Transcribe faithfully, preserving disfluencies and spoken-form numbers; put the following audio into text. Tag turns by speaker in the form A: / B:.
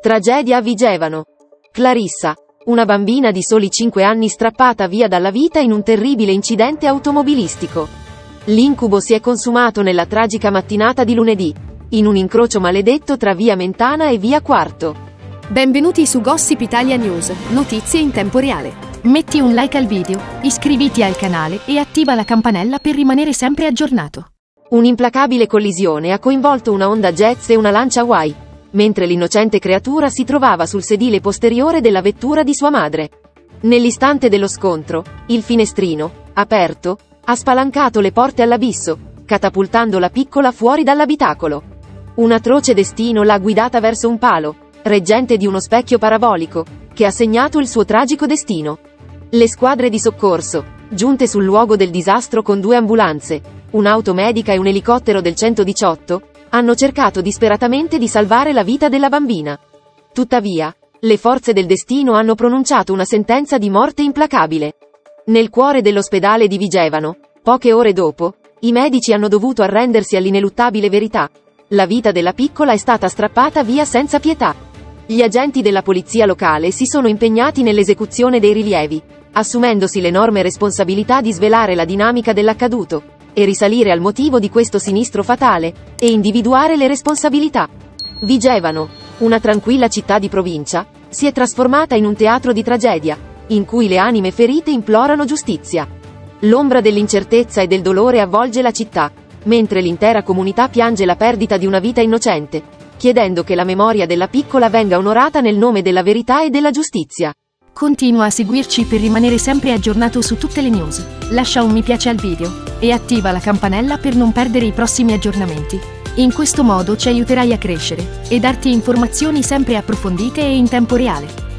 A: Tragedia a Vigevano. Clarissa, una bambina di soli cinque anni strappata via dalla vita in un terribile incidente automobilistico. L'incubo si è consumato nella tragica mattinata di lunedì, in un incrocio maledetto tra via Mentana e via Quarto.
B: Benvenuti su Gossip Italia News, notizie in tempo reale. Metti un like al video, iscriviti al canale e attiva la campanella per rimanere sempre aggiornato.
A: Un'implacabile collisione ha coinvolto una Honda Jazz e una Lancia Hawaii, mentre l'innocente creatura si trovava sul sedile posteriore della vettura di sua madre. Nell'istante dello scontro, il finestrino, aperto, ha spalancato le porte all'abisso, catapultando la piccola fuori dall'abitacolo. Un atroce destino l'ha guidata verso un palo, reggente di uno specchio parabolico, che ha segnato il suo tragico destino. Le squadre di soccorso, giunte sul luogo del disastro con due ambulanze, un'auto medica e un elicottero del centodiciotto, hanno cercato disperatamente di salvare la vita della bambina. Tuttavia, le forze del destino hanno pronunciato una sentenza di morte implacabile. Nel cuore dell'ospedale di Vigevano, poche ore dopo, i medici hanno dovuto arrendersi all'ineluttabile verità. La vita della piccola è stata strappata via senza pietà. Gli agenti della polizia locale si sono impegnati nell'esecuzione dei rilievi, assumendosi l'enorme responsabilità di svelare la dinamica dell'accaduto, e risalire al motivo di questo sinistro fatale, e individuare le responsabilità. Vigevano, una tranquilla città di provincia, si è trasformata in un teatro di tragedia, in cui le anime ferite implorano giustizia. L'ombra dell'incertezza e del dolore avvolge la città, mentre l'intera comunità piange la perdita di una vita innocente, chiedendo che la memoria della piccola venga onorata nel nome della verità e della giustizia.
B: Continua a seguirci per rimanere sempre aggiornato su tutte le news. Lascia un mi piace al video e attiva la campanella per non perdere i prossimi aggiornamenti. In questo modo ci aiuterai a crescere e darti informazioni sempre approfondite e in tempo reale.